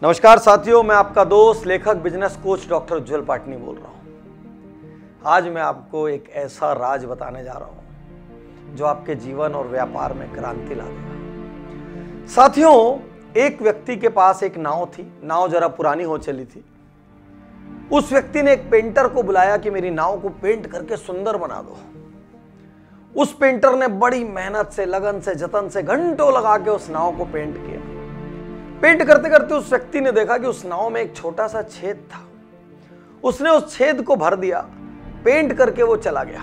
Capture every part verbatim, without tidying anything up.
नमस्कार साथियों, मैं आपका दोस्त लेखक business coach doctor Ujjwal Patni बोल रहा हूँ। आज मैं आपको एक ऐसा राज बताने जा रहा हूँ जो आपके जीवन और व्यापार में क्रांति ला देगा। साथियों, एक व्यक्ति के पास एक नाव थी। नाव जरा पुरानी हो चली थी। उस व्यक्ति ने एक पेंटर को बुलाया कि मेरी नाव को पेंट करके सुंदर बना दो। उस पेंटर ने बड़ी मेहनत से, लगन से, जतन से घंटों लगा के उस नाव को पेंट किया। पेंट करते करते उस व्यक्ति ने देखा कि उस नाव में एक छोटा सा छेद था। उसने उस छेद को भर दिया, पेंट करके वो चला गया।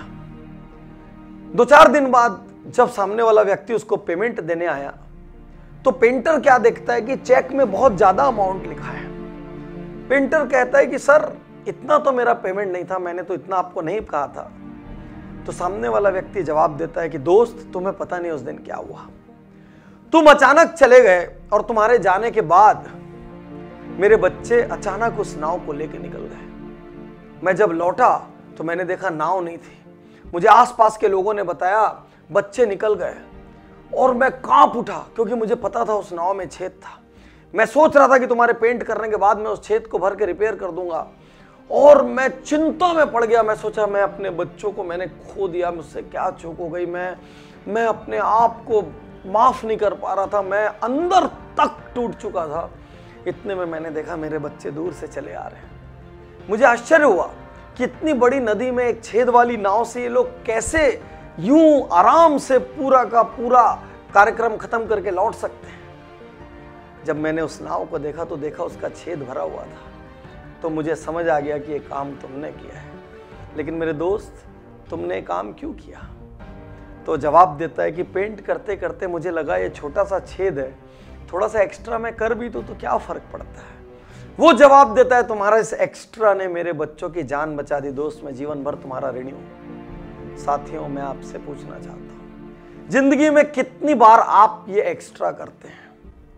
दो चार दिन बाद जब सामने वाला व्यक्ति उसको पेमेंट देने आया तो पेंटर क्या देखता है कि चेक में बहुत ज्यादा अमाउंट लिखा है। पेंटर कहता है कि सर, इतना तो मेरा पेमेंट नहीं था, मैंने तो इतना आपको नहीं कहा था। तो सामने वाला व्यक्ति जवाब देता है कि दोस्त, तुम्हें पता नहीं उस दिन क्या हुआ। तुम अचानक चले गए और तुम्हारे जाने के बाद मेरे बच्चे अचानक उस नाव को लेकर निकल गए। मैं जब लौटा तो मैंने देखा नाव नहीं थी। मुझे आसपास के लोगों ने बताया बच्चे निकल गए और मैं कांप उठा क्योंकि मुझे पता था उस नाव में छेद था। मैं सोच रहा था कि तुम्हारे पेंट करने के बाद मैं उस छेद को भर के रिपेयर कर दूंगा और मैं चिंता में पड़ गया। मैं सोचा मैं अपने बच्चों को मैंने खो दिया, मुझसे क्या चूक हो गई। मैं मैं अपने आप को माफ नहीं कर पा रहा था। मैं अंदर तक टूट चुका था। इतने में मैंने देखा मेरे बच्चे दूर से चले आ रहे हैं। मुझे आश्चर्य हुआ कि इतनी बड़ी नदी में एक छेद वाली नाव से ये लोग कैसे यूं आराम से पूरा का पूरा कार्यक्रम खत्म करके लौट सकते हैं। जब मैंने उस नाव को देखा तो देखा उसका छेद भरा हुआ था। तो मुझे समझ आ गया कि ये काम तुमने किया है। लेकिन मेरे दोस्त, तुमने काम क्यों किया? तो जवाब देता है कि पेंट करते करते मुझे लगा ये छोटा सा छेद है, थोड़ा सा एक्स्ट्रा मैं कर भी दूं तो क्या फर्क पड़ता है। वो जवाब देता है तुम्हारा इस एक्स्ट्रा ने मेरे बच्चों की जान बचा दी। दोस्त, मैं जीवन भर तुम्हारा ऋणी हूं। साथियों, मैं आपसे पूछना चाहता हूं, जिंदगी में कितनी बार आप ये एक्स्ट्रा करते हैं?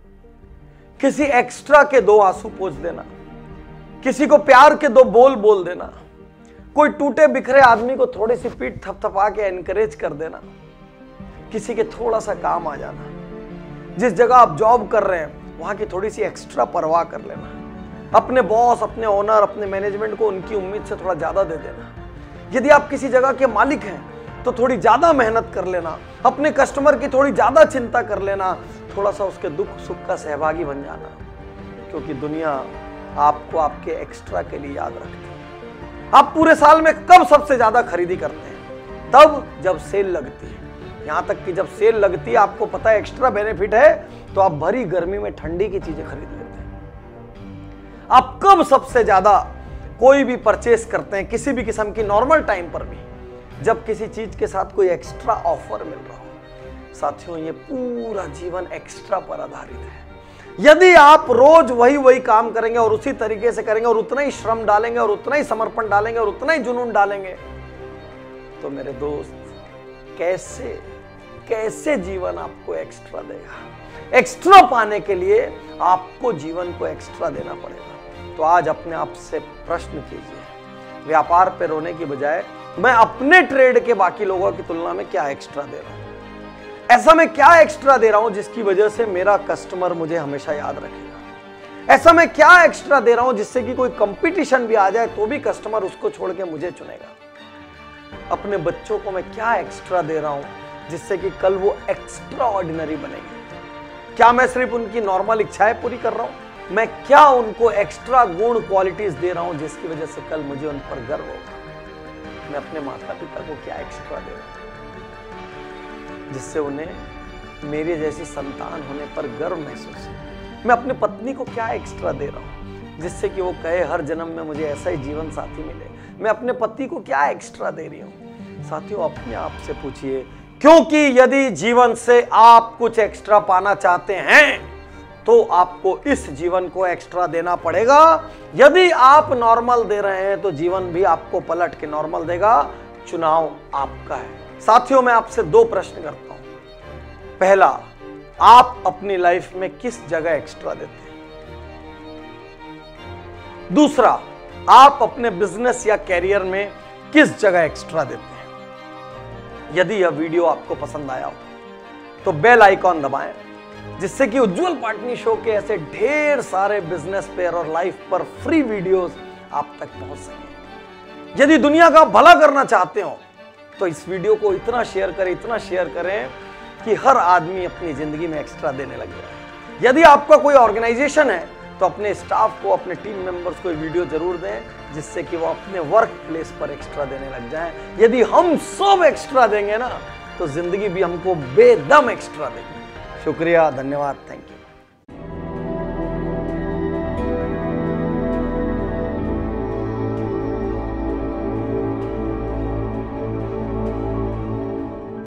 किसी एक्स्ट्रा के दो आंसू पोंछ देना, किसी को प्यार के दो बोल बोल देना, कोई टूटे बिखरे आदमी को थोड़ी सी पीठ थपथपा के एनकरेज कर देना, किसी के थोड़ा सा काम आ जाना, जिस जगह आप जॉब कर रहे हैं वहां की थोड़ी सी एक्स्ट्रा परवाह कर लेना, अपने बॉस, अपने ओनर, अपने मैनेजमेंट को उनकी उम्मीद से थोड़ा ज्यादा दे देना। यदि आप किसी जगह के मालिक हैं तो थोड़ी ज्यादा मेहनत कर लेना, अपने कस्टमर की थोड़ी ज्यादा चिंता कर लेना, थोड़ा सा उसके दुख सुख का सहभागी बन जाना। क्योंकि दुनिया आपको आपके एक्स्ट्रा के लिए याद रखती है। आप पूरे साल में कब सबसे ज्यादा खरीदी करते हैं? तब जब सेल लगती है। यहां तक कि जब सेल लगती है, आपको पता है एक्स्ट्रा बेनिफिट है, तो आप भरी गर्मी में ठंडी की चीजें खरीद लेते हैं। आप कब सबसे ज्यादा कोई भी परचेस करते हैं, किसी भी किस्म की नॉर्मल टाइम पर भी? जब किसी चीज के साथ कोई एक्स्ट्रा ऑफर मिल रहा हो। साथियों, ये पूरा जीवन एक्स्ट्रा पर आधारित है। यदि आप रोज वही वही काम करेंगे और उसी तरीके से करेंगे और उतना ही श्रम डालेंगे और उतना ही समर्पण डालेंगे और उतना ही जुनून डालेंगे, तो मेरे दोस्त, कैसे कैसे जीवन आपको एक्स्ट्रा देगा? एक्स्ट्रा पाने के लिए आपको जीवन को एक्स्ट्रा देना पड़ेगा। तो आज अपने आप से प्रश्न कीजिए, व्यापार पे रोने की बजाय मैं अपने ट्रेड के बाकी लोगों की तुलना में क्या एक्स्ट्रा दे रहा हूं? ऐसा मैं क्या एक्स्ट्रा दे रहा हूं जिसकी वजह से मेरा कस्टमर मुझे हमेशा याद रखेगा? ऐसा मैं क्या एक्स्ट्रा दे रहा हूं जिससे कि कोई कंपटीशन भी आ जाए तो भी कस्टमर उसको छोड़ के मुझे चुनेगा? अपने बच्चों को मैं क्या एक्स्ट्रा दे रहा हूं जिससे कि कल वो एक्स्ट्रा ऑर्डिनरी बनेंगे? क्या मैं सिर्फ उनकी नॉर्मल इच्छाएं पूरी कर रहा हूं? मैं क्या उनको एक्स्ट्रा गुण क्वालिटीज दे रहा हूं जिसकी वजह से कल मुझे उन पर गर्व होगा? मैं अपने माता पिता को क्या एक्स्ट्रा दे रहा हूं जिससे उन्हें मेरे जैसी संतान होने पर गर्व महसूस हो? मैं अपने पत्नी को क्या एक्स्ट्रा दे रहा हूं जिससे कि वो कहे हर जन्म में मुझे ऐसा ही जीवन साथी मिले? मैं अपने पति को क्या एक्स्ट्रा दे रही हूं? साथियों, अपने आप से पूछिए, क्योंकि यदि जीवन से आप कुछ एक्स्ट्रा पाना चाहते हैं तो आपको इस जीवन को एक्स्ट्रा देना पड़ेगा। यदि आप नॉर्मल दे रहे हैं तो जीवन भी आपको पलट के नॉर्मल देगा। चुनाव आपका है। साथियों, मैं आपसे दो प्रश्न करता हूं। पहला, आप अपनी लाइफ में किस जगह एक्स्ट्रा देते हैं? दूसरा, आप अपने बिजनेस या कैरियर में किस जगह एक्स्ट्रा देते हैं? यदि यह वीडियो आपको पसंद आया हो तो बेल आइकॉन दबाएं, जिससे कि उज्जवल पाटनी शो के ऐसे ढेर सारे बिजनेस पेयर और लाइफ पर फ्री वीडियोस आप तक पहुंच सके। यदि दुनिया का भला करना चाहते हो तो इस वीडियो को इतना शेयर करें, इतना शेयर करें कि हर आदमी अपनी जिंदगी में एक्स्ट्रा देने लग जाए। यदि आपका कोई ऑर्गेनाइजेशन है तो अपने स्टाफ को, अपने टीम मेंबर्स को ये वीडियो जरूर दें, जिससे कि वो अपने वर्क प्लेस पर एक्स्ट्रा देने लग जाएं। यदि हम सब एक्स्ट्रा देंगे ना तो जिंदगी भी हमको बेदम एक्स्ट्रा देगी। शुक्रिया, धन्यवाद, थैंक यू।